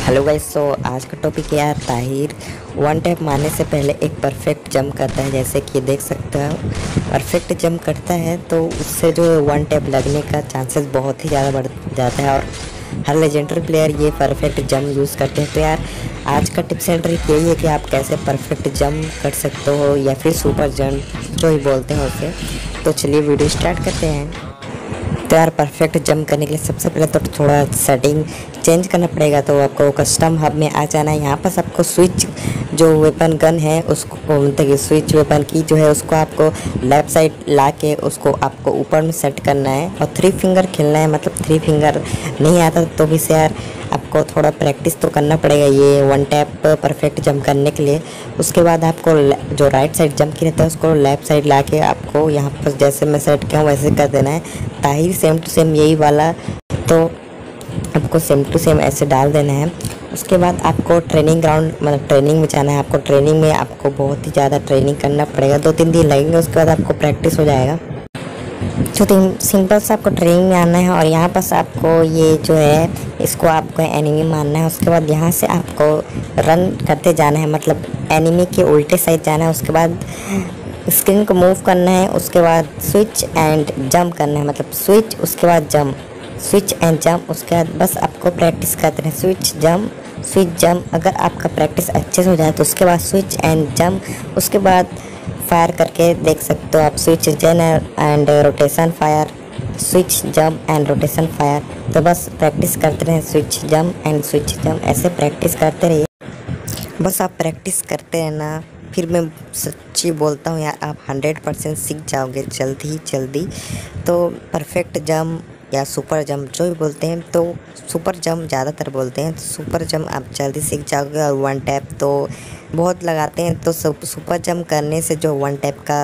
Hello guys. आज का topic है यार, ताहिर वन टैप मारने से पहले एक परफेक्ट जंप करता है। जैसे कि देख सकते हो परफेक्ट जंप करता है तो उससे जो वन टैप लगने का चांसेस बहुत ही ज़्यादा बढ़ जाता है और हर लेजेंडरी प्लेयर ये परफेक्ट जंप यूज़ करते हैं। तो यार आज का टिप्स एंड ट्रिक यही है कि आप कैसे परफेक्ट जंप कर सकते हो या फिर सुपर जंप जो ही बोलते हैं उसे। तो चलिए वीडियो स्टार्ट करते हैं। तो यार परफेक्ट जंप करने के लिए सबसे पहले तो थोड़ा सेटिंग चेंज करना पड़ेगा। तो आपको कस्टम हब में आ जाना है। यहाँ पर आपको स्विच जो वेपन गन है उसको मतलब कि स्विच वेपन की जो है उसको आपको लेफ़्ट साइड ला के उसको आपको ऊपर में सेट करना है और 3 फिंगर खेलना है। मतलब 3 फिंगर नहीं आता तो भी से यार आपको थोड़ा प्रैक्टिस तो करना पड़ेगा ये वन टैप परफेक्ट जंप करने के लिए। उसके बाद आपको जो राइट साइड जंप की रहता है उसको लेफ़्ट साइड ला के आपको यहाँ पर जैसे मैं सेट किया हूँ वैसे कर देना है। ताहिर सेम टू सेम यही वाला तो आपको सेम टू सेम ऐसे डाल देना है। उसके बाद आपको ट्रेनिंग ग्राउंड मतलब ट्रेनिंग में जाना है। आपको ट्रेनिंग में आपको बहुत ही ज़्यादा ट्रेनिंग करना पड़ेगा, 2-3 दिन लगेंगे। उसके बाद आपको प्रैक्टिस हो जाएगा। तो सिंपल से आपको ट्रेनिंग में आना है और यहाँ पर आपको ये जो है इसको आपको एनिमी मारना है। उसके बाद यहाँ से आपको रन करते जाना है, मतलब एनिमी के उल्टे साइड जाना है। उसके बाद स्क्रीन को मूव करना है। उसके बाद स्विच एंड जंप करना है, मतलब स्विच उसके बाद जंप, स्विच एंड जंप। उसके बाद बस आपको प्रैक्टिस करते हैं स्विच जंप। अगर आपका प्रैक्टिस अच्छे से हो जाए तो उसके बाद स्विच एंड जंप। उसके बाद फायर करके देख सकते हो आप, switch jump and rotation fire, switch jump and rotation fire. तो बस प्रैक्टिस करते रहें switch jump and switch jump, ऐसे प्रैक्टिस करते रहिए। बस आप प्रैक्टिस करते रहना। फिर मैं सच्ची बोलता हूँ यार आप 100% सीख जाओगे जल्दी। तो परफेक्ट जंप या सुपर जंप जो भी बोलते हैं, तो सुपर जंप ज़्यादातर बोलते हैं। सुपर जंप आप जल्दी सीख जाओगे और वन टैप तो बहुत लगाते हैं। तो सुपर जंप करने से जो वन टैप का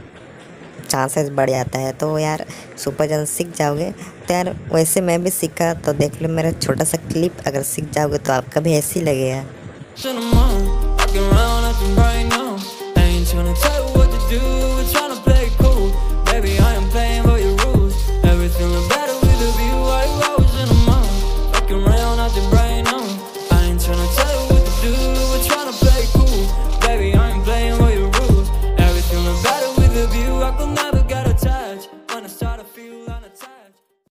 चांसेस बढ़ जाता है। तो यार सुपर जंप सीख जाओगे। तो यार वैसे मैं भी सीखा, तो देख लो मेरा छोटा सा क्लिप। अगर सीख जाओगे तो आपका भी ऐसे ही लगेगा।